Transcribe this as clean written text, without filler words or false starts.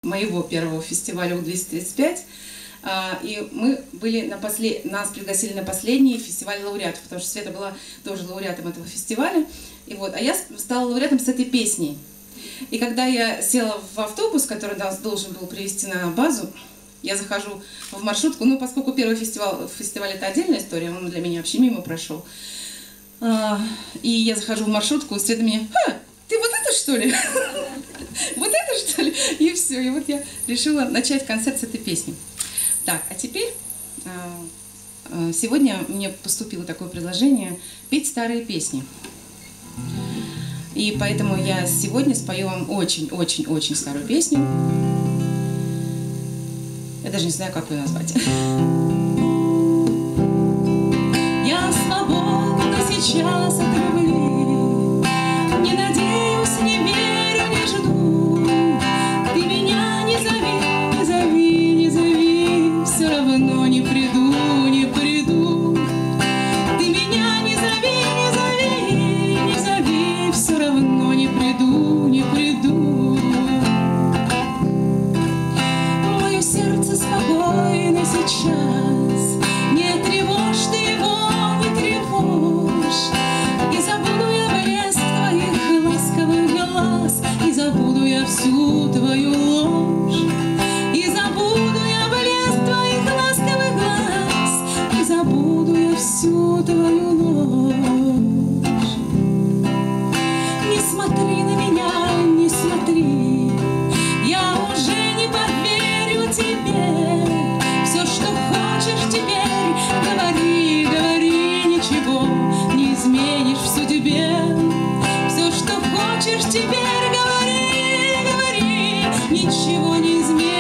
моего первого фестиваля У-235. И мы были нас пригласили на последний фестиваль лауреатов, потому что Света была тоже лауреатом этого фестиваля. И вот, а я стала лауреатом с этой песней. И когда я села в автобус, который нас должен был привезти на базу, я захожу в маршрутку, ну, поскольку первый фестиваль это отдельная история, он для меня вообще мимо прошел. И я захожу в маршрутку, и Света меня: ты вот это что ли? Вот это что ли? И все, и вот я решила начать концерт с этой песни. Так, а теперь, сегодня мне поступило такое предложение петь старые песни. И поэтому я сегодня спою вам очень-очень-очень старую песню. Я даже не знаю, как ее назвать. Я свободна сейчас от любви, не надеюсь, не верю, не жду. Ты меня не зови, не зови, не зови, все равно не приду, не приду. Ты меня не зови, не зови, не зови, все равно не приду, не приду. Мое сердце спокойно сейчас, не тревожь ты его, не тревожь. И забуду я блеск твоих ласковых глаз, и забуду я всю твою ложь. И забуду я блеск твоих ласковых глаз, и забуду я всю твою ложь. Не смотри на меня, не смотри, я уже не поверю тебе. Все, что хочешь теперь, говори, говори, ничего не изменишь в судьбе. Все, что хочешь теперь, говори, говори, ничего не изменишь.